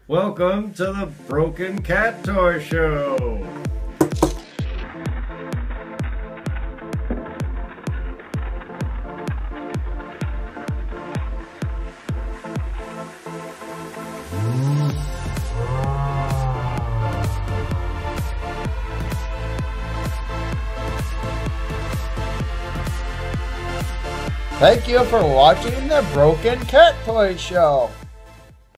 Welcome to the Broken Cat Toy Show. Thank you for watching the Broken Cat Toy Show.